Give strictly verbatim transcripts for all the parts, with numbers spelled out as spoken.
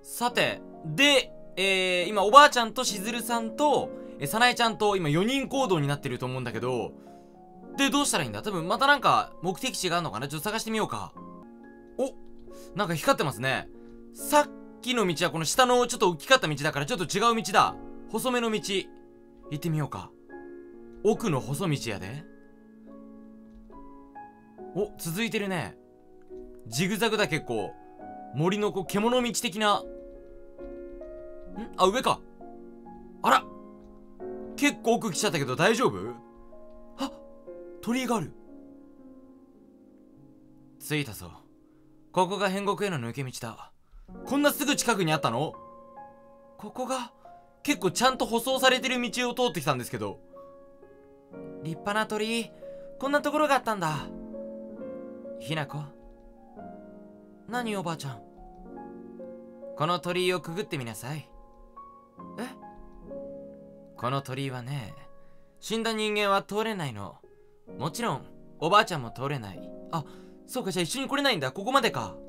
さて、で、えー、今おばあちゃんとしずるさんと、えー、さなえちゃんと今よにん行動になってると思うんだけど、で、どうしたらいいんだ？多分またなんか目的地があるのかな？ちょっと探してみようか。お、なんか光ってますね。さっきの道はこの下のちょっと大きかった道だからちょっと違う道だ。細めの道。行ってみようか。奥の細道やで。お、続いてるね。ジグザグだ結構。森のこう獣道的な。ん？あ、上か。あら、結構奥来ちゃったけど大丈夫？あ、鳥居がある。着いたぞ。ここが変国への抜け道だ。こんなすぐ近くにあったの？ここが結構ちゃんと舗装されてる道を通ってきたんですけど。立派な鳥居。こんなところがあったんだ。ひなこ。何おばあちゃん。この鳥居をくぐってみなさい。え？この鳥居はね、死んだ人間は通れないの。もちろんおばあちゃんも通れない。あ、そうか、じゃあ一緒に来れないんだ。ここまでか。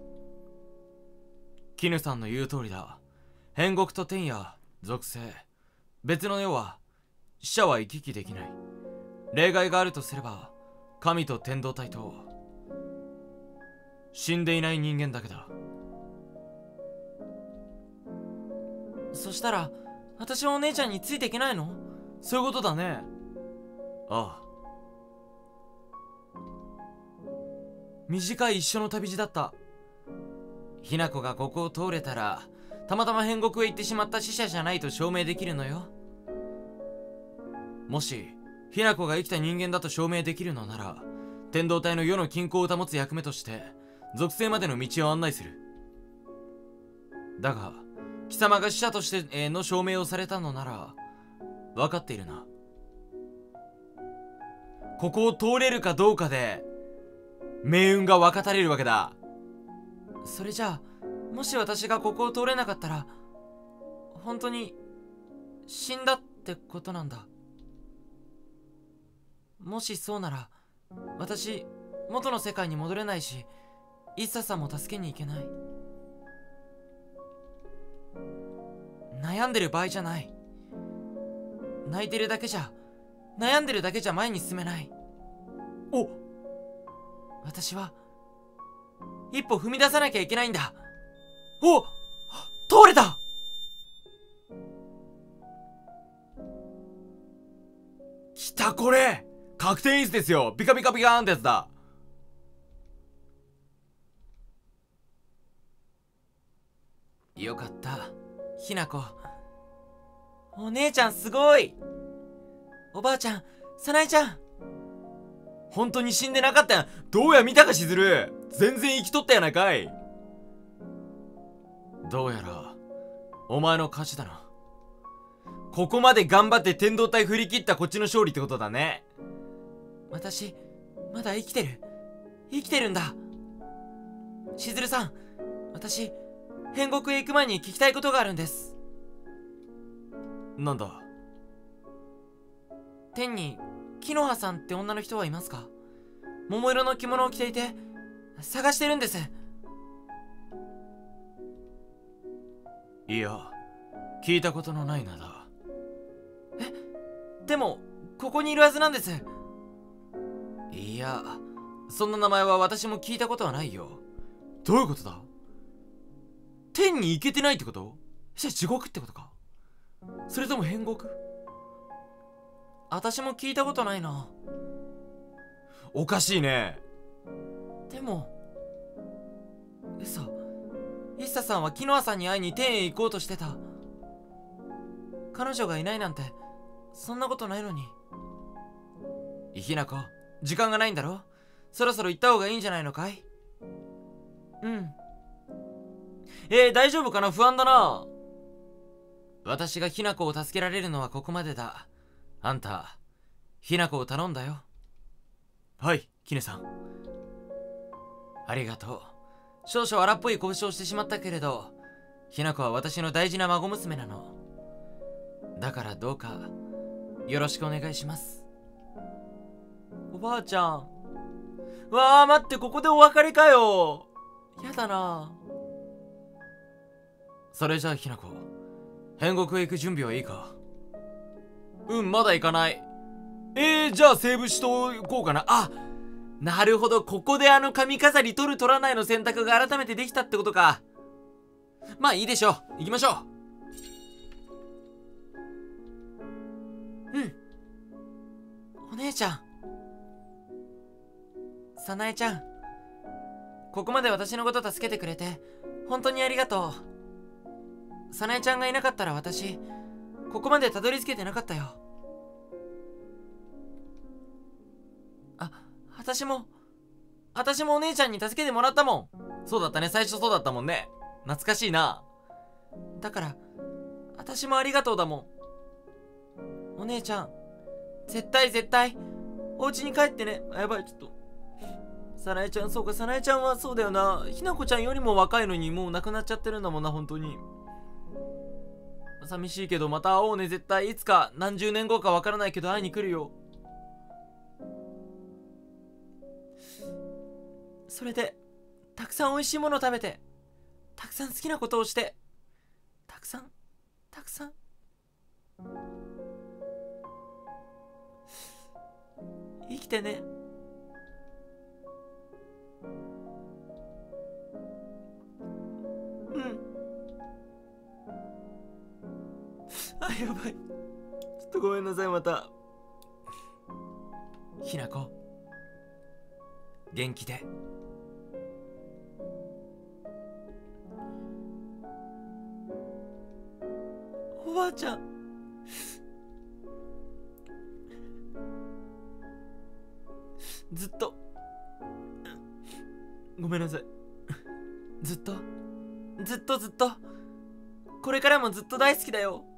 絹さんの言う通りだ。変国と天や属性、別の世は死者は行き来できない。例外があるとすれば神と天道体と死んでいない人間だけだ。そしたら私はお姉ちゃんについていけないの？そういうことだね。ああ、短い一緒の旅路だった。ひなこがここを通れたらたまたま変国へ行ってしまった死者じゃないと証明できるのよ。もしひなこが生きた人間だと証明できるのなら、天道体の世の均衡を保つ役目として属性までの道を案内する。だが貴様が死者としての証明をされたのなら分かっているな。ここを通れるかどうかで命運が分かたれるわけだ。それじゃあもし私がここを通れなかったら本当に死んだってことなんだ。もしそうなら私元の世界に戻れないし、イッサさんも助けに行けない。悩んでる場合じゃない。泣いてるだけじゃ悩んでるだけじゃ前に進めない。お、私は一歩踏み出さなきゃいけないんだ。お、通れた。きた、これ確定演出ですよ。ピカピカピカーンってやつだ。よかった、ひなこ。お姉ちゃんすごい。おばあちゃん、さなえちゃん、本当に死んでなかったやん。どうや見たかしずる。全然生きとったやないかい。どうやらお前の勝ちだな。ここまで頑張って天道体振り切ったこっちの勝利ってことだね。私まだ生きてる。生きてるんだ。しずるさん、私変国へ行く前に聞きたいことがあるんです。なんだ？天に木の葉さんって女の人はいますか？桃色の着物を着ていて探してるんです。いや、聞いたことのない名だ。え、でもここにいるはずなんです。いや、そんな名前は私も聞いたことはないよ。どういうことだ？天に行けてないってこと？じゃあ地獄ってことか？それとも変国？私も聞いたことないな。おかしいね。でも嘘、イッサさんはキノアさんに会いに天へ行こうとしてた。彼女がいないなんてそんなことないのに。ひなこ、時間がないんだろ？そろそろ行った方がいいんじゃないのかい？うん。えー、大丈夫かな？不安だな。私がひなこを助けられるのはここまでだ。あんたひなこを頼んだよ。はい、キネさん。ありがとう。少々荒っぽい交渉をしてしまったけれど、ひなこは私の大事な孫娘なの。だからどうかよろしくお願いします。おばあちゃん。わあ、待って、ここでお別れかよ。やだな。 それじゃあひなこ、変国へ行く準備はいいか？うん、まだ行かない。えー、じゃあセーブしとこうかな。あ、なるほど、ここであの髪飾り取る取らないの選択が改めてできたってことか。まあいいでしょう、行きましょう。うん。お姉ちゃん、早苗ちゃん、ここまで私のこと助けてくれて本当にありがとう。早苗ちゃんがいなかったら私ここまでたどり着けてなかったよ。あ、私も私もお姉ちゃんに助けてもらったもん。そうだったね、最初そうだったもんね。懐かしいな。だから私もありがとうだもん。お姉ちゃん、絶対絶対お家に帰ってね。あ、やばい、ちょっと早苗ちゃん、そうか、早苗ちゃんはそうだよな、ひなこちゃんよりも若いのにもう亡くなっちゃってるんだもんな、本当に。寂しいけどまた会おうね、絶対。いつか何十年後かわからないけど会いに来るよ。それでたくさん美味しいもの食べて、たくさん好きなことをして、たくさんたくさん生きてね。うん。あ、やばい、ちょっとごめんなさい。またひなこ、元気で。おばあちゃん、ずっとごめんなさい。ずっとずっとずっとこれからもずっと大好きだよ。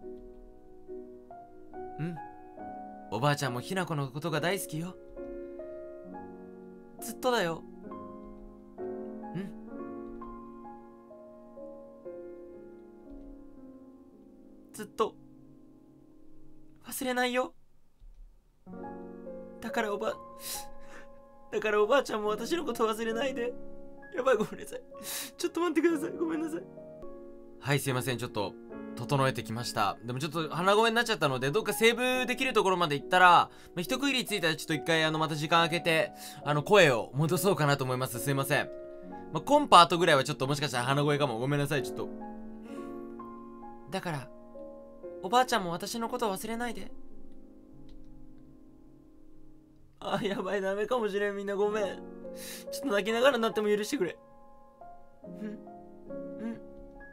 うん、おばあちゃんもひなこのことが大好きよ。ずっとだよ。うん。ずっと忘れないよ。だからおばだからおばあちゃんも私のこと忘れないで。やばい、ごめんなさい。ちょっと待ってください、ごめんなさい。はい、すいません、ちょっと整えてきました。でもちょっと鼻声になっちゃったので、どっかセーブできるところまで行ったら、まあ、一区切りついたらちょっと一回あのまた時間空けてあの声を戻そうかなと思います。すいません。まあ、コンパートぐらいはちょっともしかしたら鼻声かも。ごめんなさい、ちょっと。だからおばあちゃんも私のことを忘れないで。あ、やばい、ダメかもしれん。みんなごめん。ちょっと泣きながらなっても許してくれ。うんうん。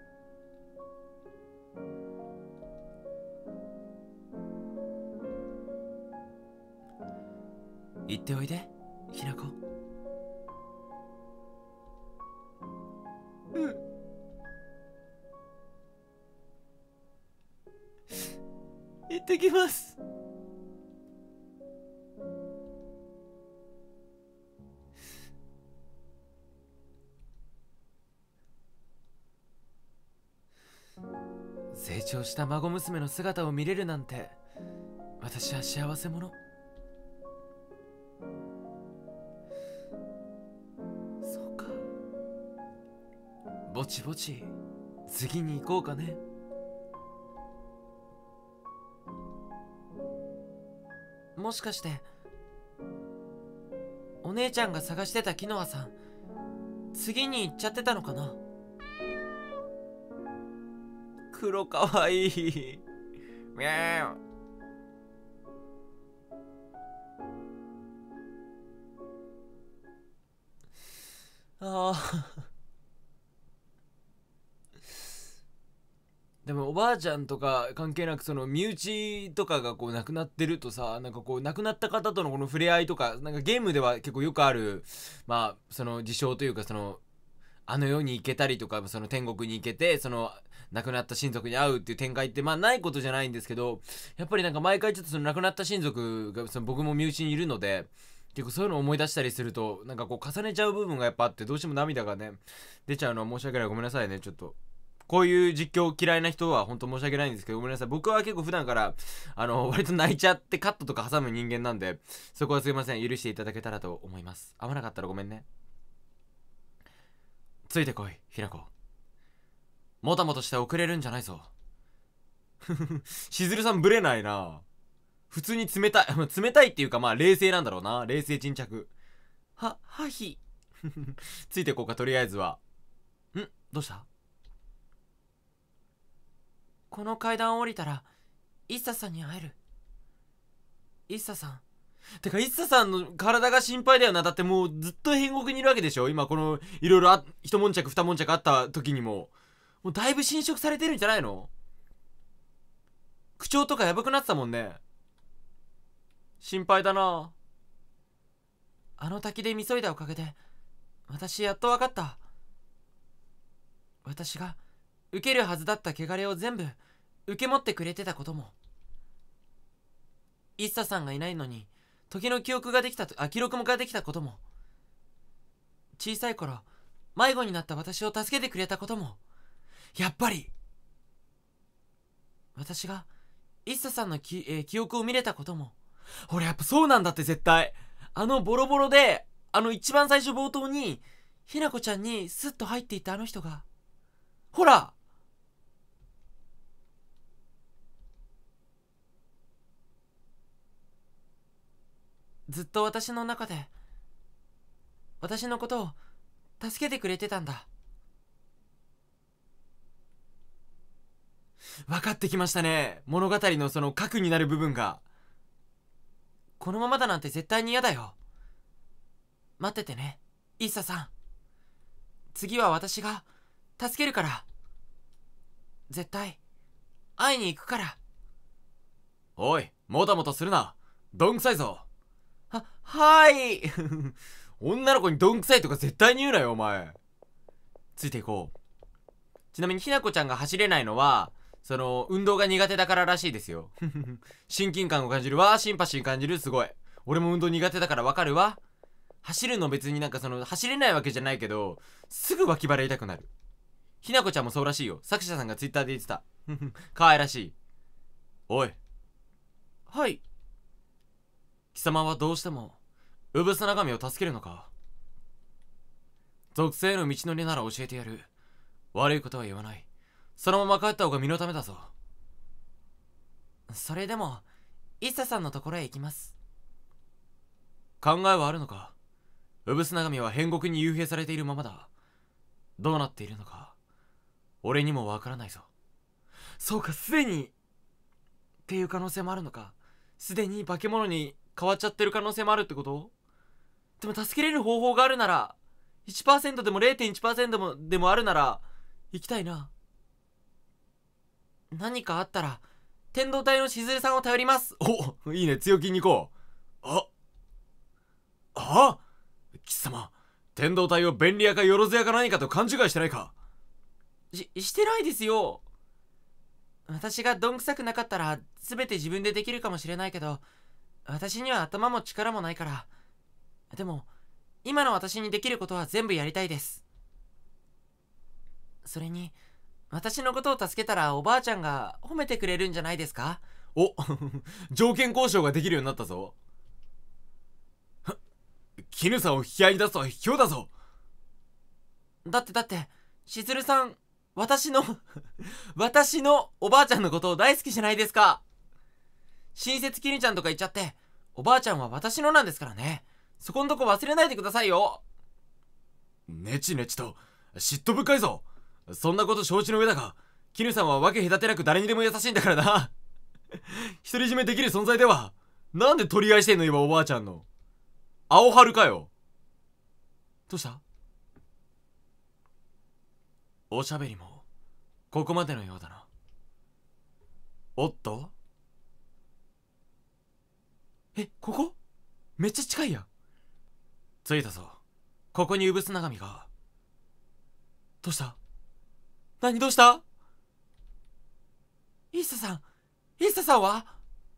行っておいで、ひなこ。うん。行ってきます。成長した孫娘の姿を見れるなんて、私は幸せ者。そうか、ぼちぼち次に行こうかね。もしかしてお姉ちゃんが探してたキノアさん、次に行っちゃってたのかな。黒かわいい。ミャー。ああ。でもおばあちゃんとか関係なく、その身内とかがこう亡くなってるとさ、なんかこう亡くなった方とのこの触れ合いとか、なんかゲームでは結構よくある、まあその事象というか、そのあの世に行けたりとか、その天国に行けてその亡くなった親族に会うっていう展開ってまあないことじゃないんですけど、やっぱりなんか毎回ちょっとその亡くなった親族がその僕も身内にいるので、結構そういうのを思い出したりすると、なんかこう重ねちゃう部分がやっぱあって、どうしても涙がね出ちゃうのは申し訳ない。ごめんなさいね。ちょっとこういう実況嫌いな人は本当申し訳ないんですけど、ごめんなさい。僕は結構普段からあの割と泣いちゃってカットとか挟む人間なんで、そこはすいません、許していただけたらと思います。合わなかったらごめんね。ついてこい、ひなこ。 もたもたして遅れるんじゃないぞ。しずるさんブレないな。普通に冷たい冷たいっていうか、まあ冷静なんだろうな。冷静沈着。ははひついてこうか。とりあえずは。んどうした？この階段を降りたらイッサさんに会える。イッサさんてかイッサさんの体が心配だよな。だってもうずっと変国にいるわけでしょ。今このいろいろ一悶着二悶着あった時にももうだいぶ侵食されてるんじゃないの？口調とかやばくなってたもんね。心配だな。あの滝でみそいだおかげで私やっと分かった。私が受けるはずだった汚れを全部受け持ってくれてたことも、イッサさんがいないのに時の記憶ができたとあ記録もができたことも、小さい頃迷子になった私を助けてくれたことも、やっぱり私がイッサさんのき、えー記憶を見れたことも、俺やっぱそうなんだって絶対。あのボロボロであの一番最初冒頭にひなこちゃんにスッと入っていったあの人が、ほらずっと私の中で私のことを助けてくれてたんだ。分かってきましたね。物語のその核になる部分が。このままだなんて絶対に嫌だよ。待っててねイッサさん。次は私が助けるから。絶対会いに行くから。おいもたもたするな。どんくさいぞ。ははーい女の子にどんくさいとか絶対に言うなよお前。ついていこう。ちなみにひなこちゃんが走れないのはその運動が苦手だかららしいですよ親近感を感じるわ。シンパシー感じる。すごい。俺も運動苦手だからわかるわ。走るの別になんかその走れないわけじゃないけどすぐ脇腹痛くなる。ひなこちゃんもそうらしいよ。作者さんがツイッターで言ってた可愛らしい。おい。はい。貴様はどうしてもうぶすな神を助けるのか？属性への道のりなら教えてやる。悪いことは言わない。そのまま帰った方が身のためだぞ。それでもイッサさんのところへ行きます。考えはあるのか？うぶすな神は変国に幽閉されているままだ。どうなっているのか俺にもわからないぞ。そうか、すでにっていう可能性もあるのか。すでに化け物に変わっちゃってる可能性もあるってこと？でも助けれる方法があるなら いちパーセント でも れいてんいちパーセント もでもあるなら行きたいな。何かあったら天道隊のしずるさんを頼ります。お、いいね。強気に行こう。ああ貴様、天道隊を便利屋かよろず屋か何かと勘違いしてないか？ししてないですよ。私がどんくさくなかったら全て自分でできるかもしれないけど、私には頭も力もないから。でも今の私にできることは全部やりたいです。それに私のことを助けたらおばあちゃんが褒めてくれるんじゃないですか？お条件交渉ができるようになったぞ。絹さんを引き合いに出すとは卑怯だぞ。だってだってしずるさん私の私のおばあちゃんのことを大好きじゃないですか。親切きぬちゃんとか言っちゃっておばあちゃんは私のなんですからね。そこんとこ忘れないでくださいよ。ねちねちと嫉妬深いぞ。そんなこと承知の上だが、きぬさんはわけ隔てなく誰にでも優しいんだからな独り占めできる存在では。なんで取り合いしてんの今おばあちゃんの。青春かよ。どうした？おしゃべりもここまでのようだな。おっと、え、ここめっちゃ近いやん。着いたぞ。ここにうぶすな神が。どうした？何どうした？イッサさんイッサさんは？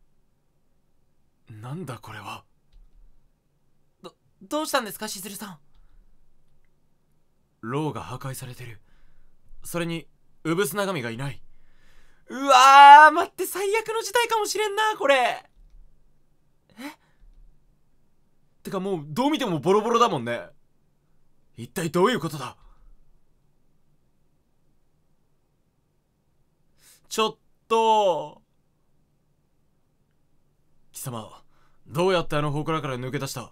なんだこれは。どどうしたんですかしずるさん。牢が破壊されてる。それにうぶすな神がいない。うわー、待って、最悪の事態かもしれんなこれ。えてかもうどう見てもボロボロだもんね。一体どういうことだ。 ちょっと。貴様、どうやってあの祠から抜け出した？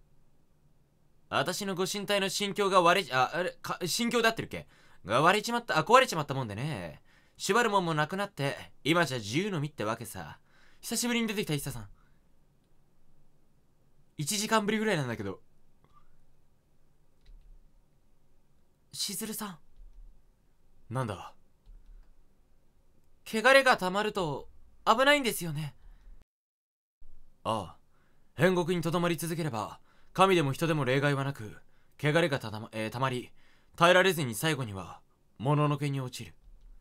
私のご神体の心境が割れ、あ、あれ、か、心境で合ってるっけ？が割れちまった、あ、壊れちまったもんでね。縛るもんもなくなって、今じゃ自由の身ってわけさ。久しぶりに出てきた一茶さん。いちじかんぶりぐらいなんだけど。しずるさん。なんだ？汚れがたまると危ないんですよね。ああ、変国にとどまり続ければ神でも人でも例外はなく、汚れがたま、えー、たまり耐えられずに最後にはもののけに落ちる。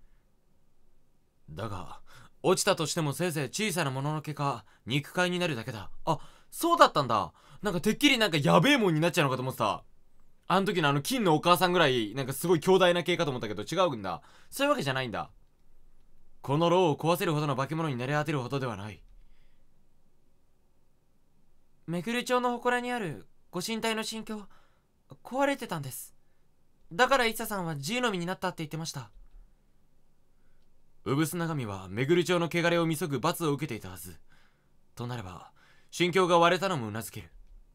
だが落ちたとしてもせいぜい小さなもののけか肉塊になるだけだ。あ、そうだったんだ。なんかてっきりなんかやべえもんになっちゃうのかと思ってた。あの時のあの金のお母さんぐらいなんかすごい強大な系かと思ったけど違うんだ。そういうわけじゃないんだ。この牢を壊せるほどの化け物になり果てるほどではない。めぐる町の祠にあるご神体の心境壊れてたんです。だからイサさんは自由の身になったって言ってました。産砂神はめぐる町の汚れを見そぐ罰を受けていたはずとなれば、心境が割れたのもうなずける。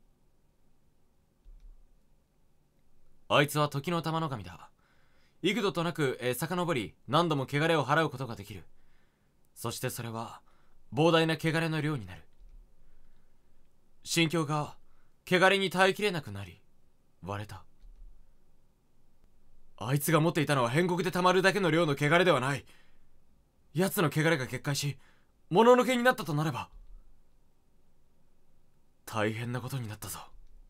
あいつは時の玉の神だ。幾度となく、えー、遡り何度も汚れを払うことができる。そしてそれは膨大な汚れの量になる。心境が汚れに耐えきれなくなり割れた。あいつが持っていたのは変国でたまるだけの量の汚れではない。奴の汚れが決壊しもののけになったとなれば大変なことになったぞ。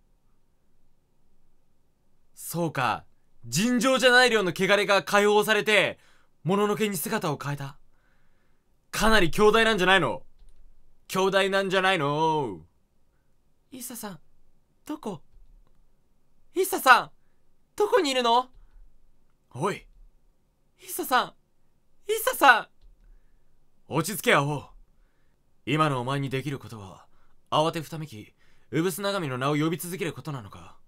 そうか、尋常じゃない量の汚れが解放されてもののけに姿を変えた。かなり強大なんじゃないの？強大なんじゃないの？イッサさん、どこ？イッサさん、どこにいるの？おい、イッサさん、イッサさん。落ち着けアホ。今のお前にできることは慌てふためき産砂神の名を呼び続けることなのか？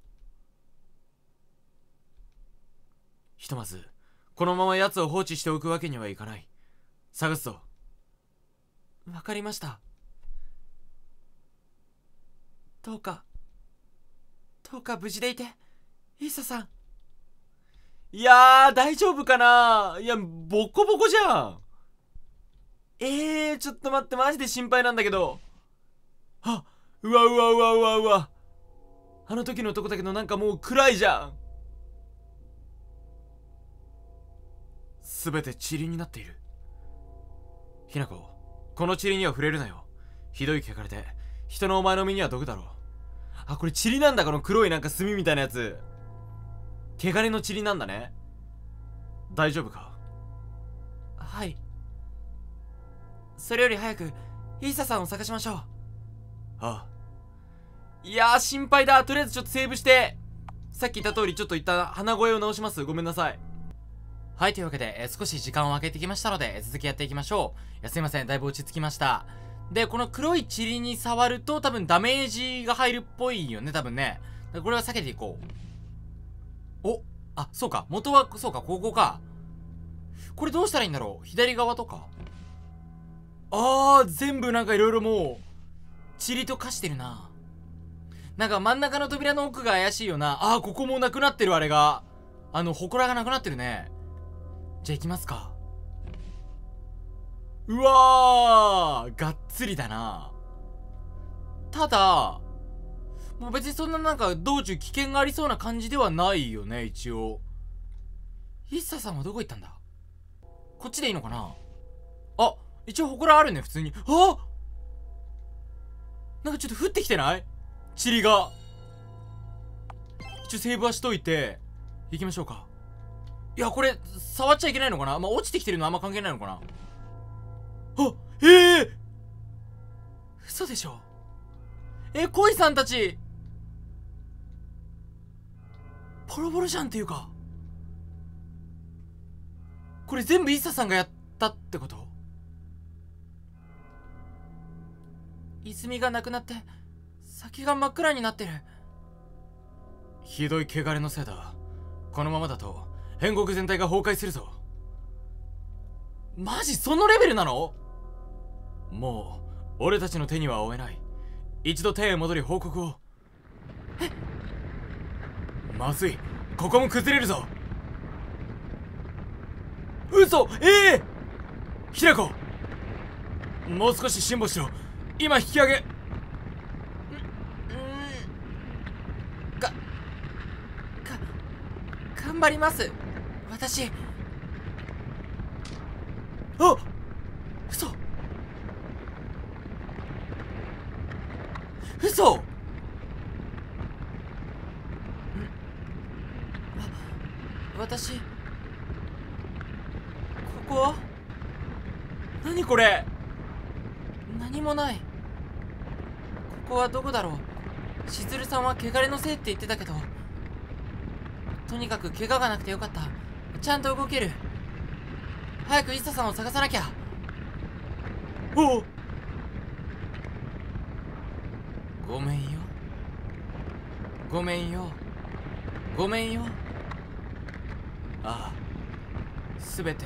ひとまずこのまま奴を放置しておくわけにはいかない。探すぞ。わかりました。どうかどうか無事でいて、イッサさん。いやー、大丈夫かな？いや、ボコボコじゃん。えー、ちょっと待って、マジで心配なんだけど。あ、うわうわうわうわうわ。あの時の男だけどなんかもう暗いじゃん。すべて塵になっている。ひなこ、この塵には触れるなよ。ひどい汚れで人のお前の身には毒だろう。あ、これ塵なんだ。この黒いなんか炭みたいなやつ。汚れの塵なんだね。大丈夫か？はい。それより早くイーサさんを探しましょう。ああ。いやー、心配だ。とりあえずちょっとセーブして、さっき言った通りちょっと一旦鼻声を直します。ごめんなさい。はい、というわけで、えー、少し時間を空けてきましたので、えー、続きやっていきましょう。いや、すいません、だいぶ落ち着きました。で、この黒い塵に触ると多分ダメージが入るっぽいよね、多分ね。これは避けていこう。お、あ、そうか、元は、そうか、ここか。これどうしたらいいんだろう？左側とか。あー、全部なんかいろいろもう塵と化してるな。なんか真ん中の扉の奥が怪しいよな。あー、ここもなくなってる。あれがあの祠がなくなってるね。じゃあ行きますか。うわー、がっつりだな。ただもう別にそんななんか道中危険がありそうな感じではないよね。一応イッサさんはどこ行ったんだ？こっちでいいのかな？あ、一応祠あるね、普通に。あ、なんかちょっと降ってきてない？塵が。一応セーブはしといて行きましょうか。いや、これ触っちゃいけないのかな？まあ落ちてきてるのあんま関係ないのかな。あ、ええー、嘘でしょ。え、恋さんたちボロボロじゃんっていうか、これ全部イッサさんがやったってこと？泉がなくなって先が真っ暗になってる。ひどい汚れのせいだ。このままだと変国全体が崩壊するぞ。 マジそのレベルなの？もう俺たちの手には負えない。一度手へ戻り報告を。え？まずい、ここも崩れるぞ。嘘！ええ！ひなこ、もう少し辛抱しろ。今引き上げ。が、が、頑張ります。私。あっ！嘘！嘘！わ、私、ここは？何これ？何もない。ここはどこだろう。しずるさんは汚れのせいって言ってたけど、とにかく怪我がなくてよかった。ちゃんと動ける。早くイッサさんを探さなきゃ。おう、ごめんよ、ごめんよ、ごめんよ。ああ、すべて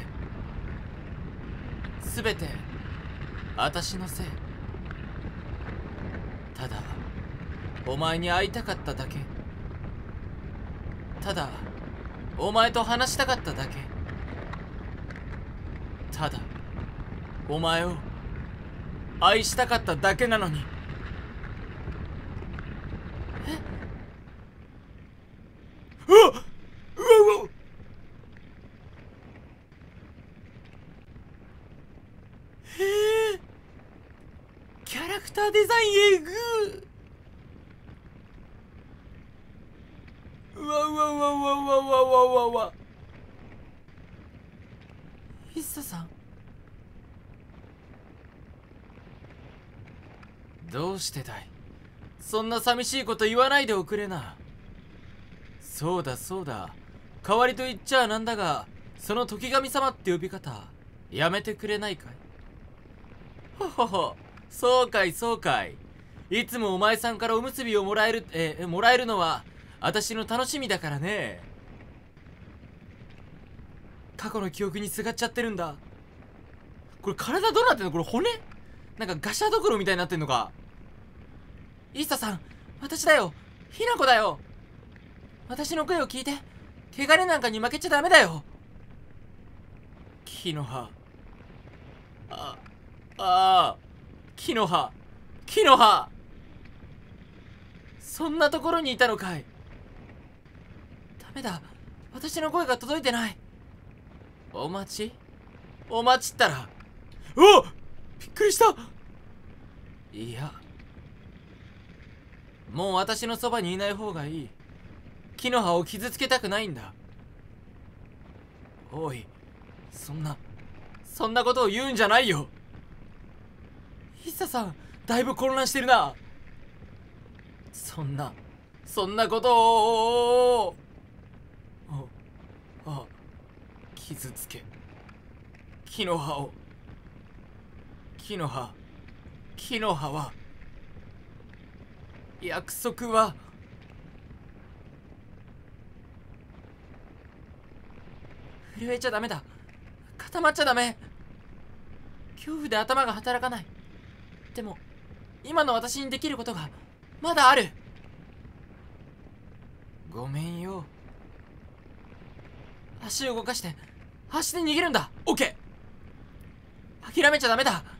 すべて私のせい。ただお前に会いたかっただけ。ただお前と話したかっただけ。ただお前を愛したかっただけなのに。え？うわっ！うわうわ！へえ、キャラクターデザインえぐー。うわうわうわうわうわうわうわうわうわ。イッサさん、どうしてだい？そんな寂しいこと言わないでおくれな。そうだそうだ、代わりと言っちゃなんだが、その時神様って呼び方やめてくれないかい？ほほほ、そうかいそうかい。いつもお前さんからおむすびをもらえる、え、もらえるのは私の楽しみだからね。過去の記憶にすがっちゃってるんだ。これ体どうなってんの？これ骨？なんかガシャドクロみたいになってんのか。イッサさん、私だよ。ひなこだよ。私の声を聞いて。汚れなんかに負けちゃダメだよ。木の葉。あ、ああ、木の葉。木の葉。そんなところにいたのかい。ダメだ。私の声が届いてない。お待ち？お待ちったら。うわっ！びっくりした。いや、もう私のそばにいない方がいい。木の葉を傷つけたくないんだ。おい、そんなそんなことを言うんじゃないよ。イッサさん、だいぶ混乱してるな。そんなそんなことを。あ、傷つけ、木の葉を。木の葉、木の葉は、約束は。震えちゃダメだ。固まっちゃダメ。恐怖で頭が働かない。でも今の私にできることがまだある。ごめんよ。足を動かして足で逃げるんだ。オッケー。諦めちゃダメだ。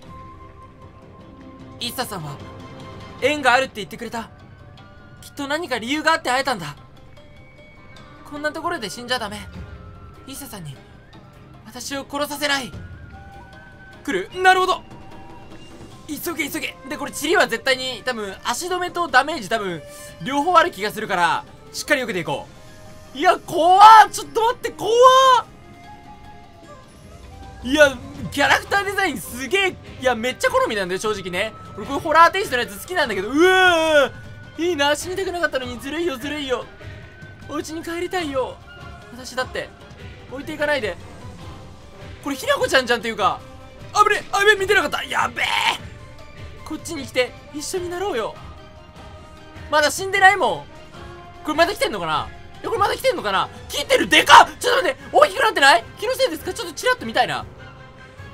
イッサさんは縁があるって言ってくれた。きっと何か理由があって会えたんだ。こんなところで死んじゃダメ。イッサさんに私を殺させない。来る？なるほど。急げ急げ。でこれチリは絶対に多分足止めとダメージ多分両方ある気がするから、しっかり避けていこう。いや怖っ。ちょっと待って、怖っ。いやキャラクターデザインすげえ。いやめっちゃ好みなんだよ正直ね。俺こういうホラーテイストのやつ好きなんだけど、うわー、いいな。死にたくなかったのにずるいよずるいよ。お家に帰りたいよ私だって。置いていかないで。これひなこちゃんじゃんっていうか。あぶねあぶね、見てなかった。やべえ。こっちに来て一緒になろうよ。まだ死んでないもん。これまだ来てんのかな。いやこれまだ来てんのかな。来てる。でかっ。ちょっと待って、大きくなってない？気のせいですか？ちょっとチラッと見たいな。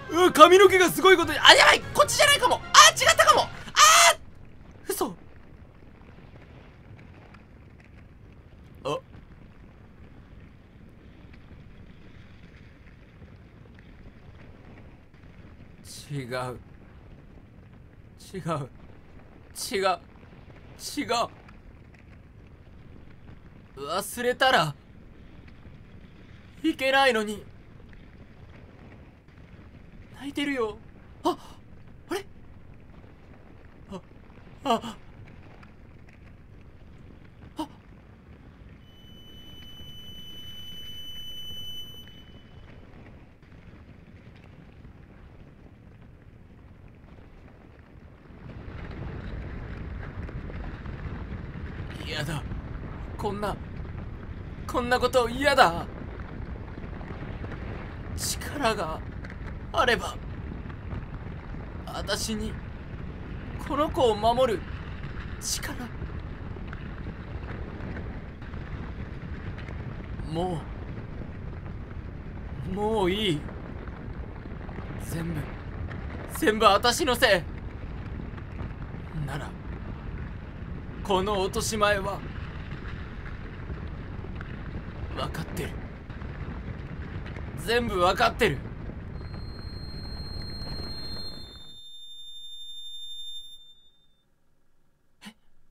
う髪の毛がすごいことに。あ、やばい、こっちじゃないかも。あ、違ったかも。あー、嘘。あ、違う違う違う違う。忘れたらいけないのに。泣いてるよ。あ、あれ、あ、あ、あ、嫌だ。こんなこんなこと嫌だ。力があれば私にこの子を守る力。もうもういい。全部全部私のせいなら、この落とし前は分かってる。全部分かってる。え、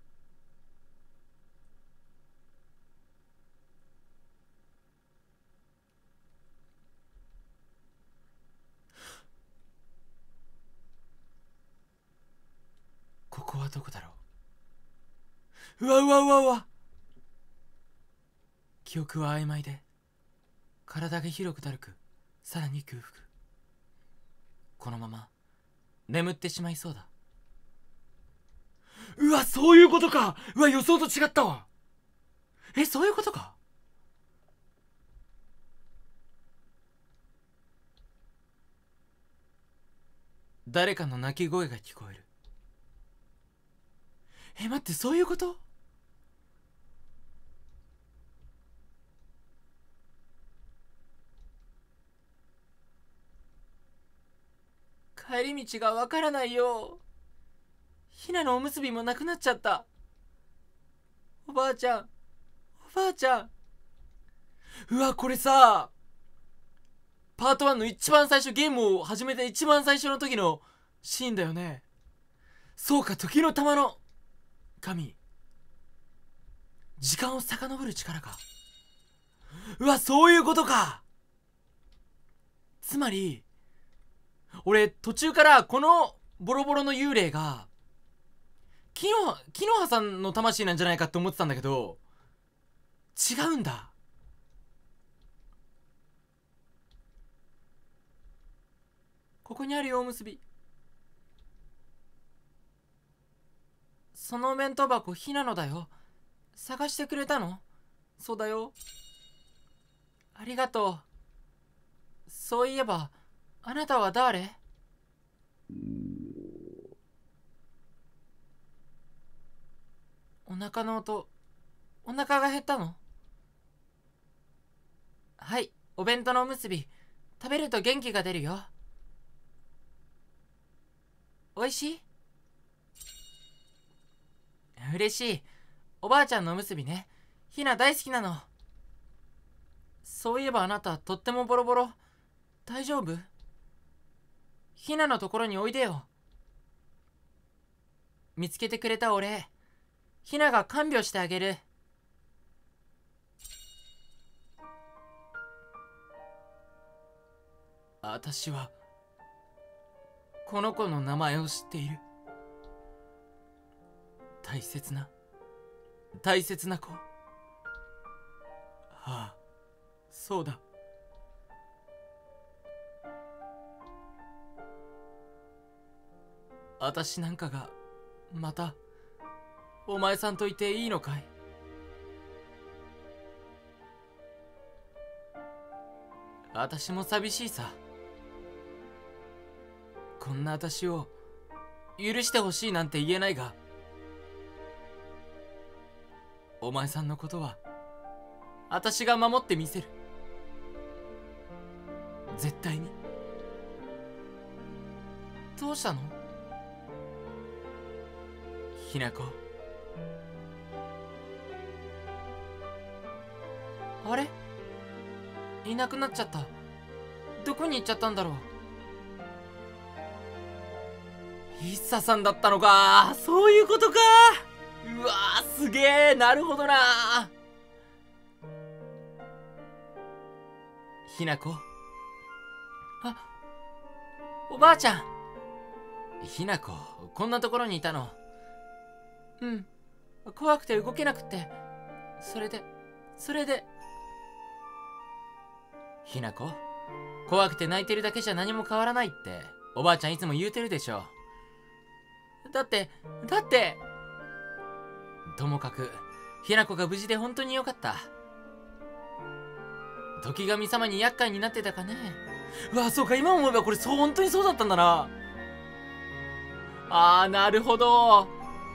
ここはどこだろう。うわうわうわうわ。記憶は曖昧で体が広くだるく、さらに空腹。このまま眠ってしまいそうだ。うわ、そういうことか。うわ、予想と違ったわ。え、そういうことか。誰かの泣き声が聞こえる。え、待って、そういうこと。帰り道がわからないよ。ひなのおむすびもなくなっちゃった。おばあちゃん、おばあちゃん。うわ、これさ、パートワンの一番最初、ゲームを始めた一番最初の時のシーンだよね。そうか、時の玉の神。時間を遡る力か。うわ、そういうことか。つまり俺途中からこのボロボロの幽霊が木の木の葉さんの魂なんじゃないかって思ってたんだけど、違うんだ。ここにあるよ、おむすび。そのお弁当箱、ひなのだよ。探してくれたの？そうだよ。ありがとう。そういえばあなたは誰？お腹の音。お腹が減ったの？はい、お弁当のおむすび食べると元気が出るよ。おいしい？嬉しい。おばあちゃんのおむすびね。ひな大好きなの。そういえばあなたとってもボロボロ。大丈夫？ひなのところにおいでよ。見つけてくれたお礼、ひなが看病してあげる。私はこの子の名前を知っている。大切な大切な子。ああ、そうだ。私なんかがまたお前さんといていいのかい？私も寂しいさ。こんな私を許してほしいなんて言えないが、お前さんのことは私が守ってみせる。絶対に。 どうしたの？ひなこ。あれ？いなくなっちゃった。どこに行っちゃったんだろう。一茶さんだったのか。そういうことか。うわー、すげえ。なるほどな。ひなこ。あ、おばあちゃん。ひなこ、こんなところにいたの。うん、怖くて動けなくて、それでそれでひなこ、怖くて泣いてるだけじゃ何も変わらないっておばあちゃんいつも言うてるでしょ。だってだってともかくひなこが無事で本当によかった。時神様に厄介になってたかね。うわ、そうか、今思えばこれそう本当にそうだったんだな。あー、なるほど。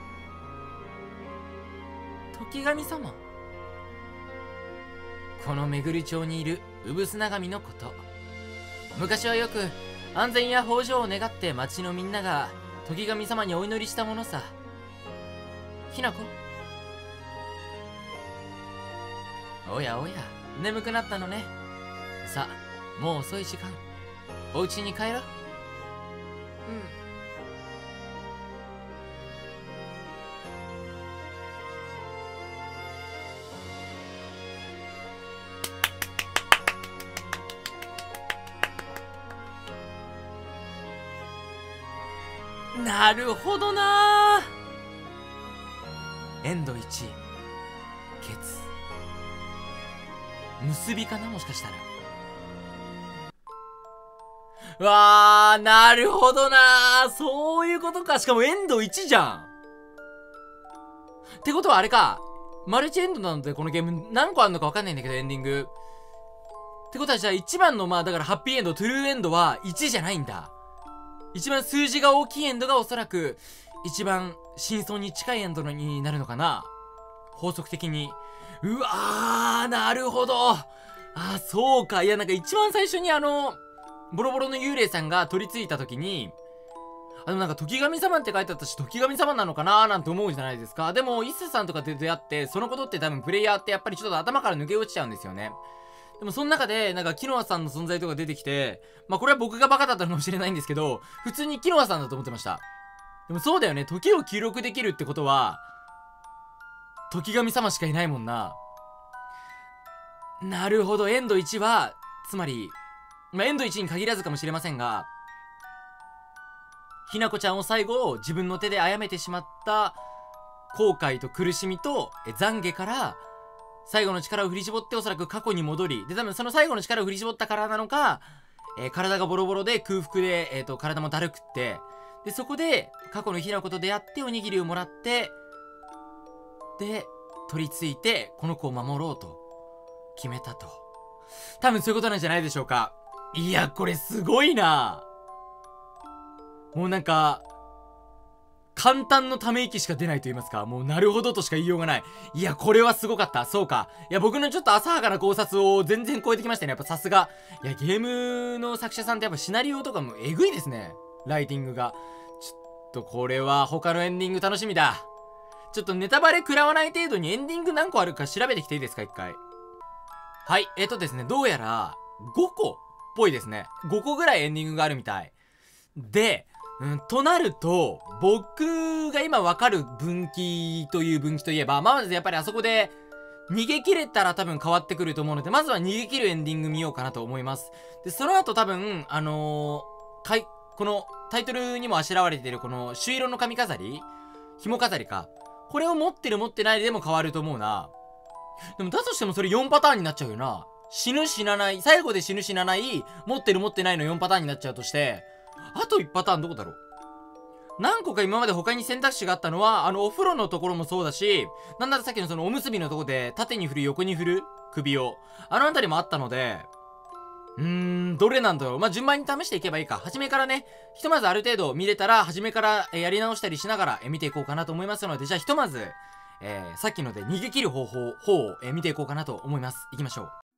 時神様、この巡町にいる産砂神のこと。昔はよく安全や豊穣を願って町のみんなが時神様にお祈りしたものさ。ひなこ、おやおや、眠くなったのね。さあ、もう遅い時間、お家に帰ろう。うん。なるほどな。エンドいち、ケツ。結びかな、もしかしたら。うわー、なるほどな。そういうことか。しかもエンドいちじゃん。ってことはあれか、マルチエンドなのでこのゲーム何個あるのか分かんないんだけど、エンディングってことは、じゃあいちばんの、まあだからハッピーエンド、トゥルーエンドはいちじゃないんだ。一番数字が大きいエンドがおそらく一番真相に近いエンドになるのかな、法則的に。うわー、なるほど。あ、そうか。いや、なんか一番最初にあのボロボロの幽霊さんが取り付いた時に、あのなんか時神様って書いてあったし、時神様なのかなーなんて思うじゃないですか。でもイッサさんとかで出会って、そのことって多分プレイヤーってやっぱりちょっと頭から抜け落ちちゃうんですよね。でもその中でなんかキノアさんの存在とか出てきて、まあこれは僕がバカだったのかもしれないんですけど、普通にキノアさんだと思ってました。でもそうだよね、時を記録できるってことは時神様しかいないもんな。なるほど。エンドいちはつまり、まあ、エンドいちに限らずかもしれませんが、ひなこちゃんを最後自分の手で殺めてしまった後悔と苦しみと懺悔から最後の力を振り絞って、おそらく過去に戻り、で多分その最後の力を振り絞ったからなのか、えー、体がボロボロで空腹で、えー、と体もだるくって、でそこで過去のひなこと出会っておにぎりをもらって、で取り付いてこの子を守ろうと決めたと。多分そういうことなんじゃないでしょうか。いや、これすごいな。もうなんか簡単のため息しか出ないと言いますか、もうなるほどとしか言いようがない。いや、これはすごかった。そうか。いや、僕のちょっと浅はかな考察を全然超えてきましたね。やっぱさすが。いや、ゲームの作者さんってやっぱシナリオとかもえぐいですね。ライティングが。ちょっとこれは他のエンディング楽しみだ。ちょっとネタバレ食らわない程度にエンディング何個あるか調べてきていいですか、一回。はい、えっとですね、どうやらごこっぽいですね。ごこぐらいエンディングがあるみたい。で、うん、となると、僕が今わかる分岐という分岐といえば、まずやっぱりあそこで逃げ切れたら多分変わってくると思うので、まずは逃げ切るエンディング見ようかなと思います。で、その後多分、あのー、かい、このタイトルにもあしらわれているこの朱色の髪飾り、紐飾りか。これを持ってる持ってないでも変わると思うな。でもだとしてもそれよんパターンになっちゃうよな。死ぬ死なない、最後で死ぬ死なない、持ってる持ってないのよんパターンになっちゃうとして、あといちパターンどこだろう。何個か今まで他に選択肢があったのは、あのお風呂のところもそうだし、なんだらさっきのそのおむすびのところで縦に振る横に振る首を、あのあたりもあったので、うーん、どれなんだろう。まあ、順番に試していけばいいか。初めからね、ひとまずある程度見れたら、初めからやり直したりしながら見ていこうかなと思いますので、じゃあひとまず、えー、さっきので逃げ切る方法、方を見ていこうかなと思います。いきましょう。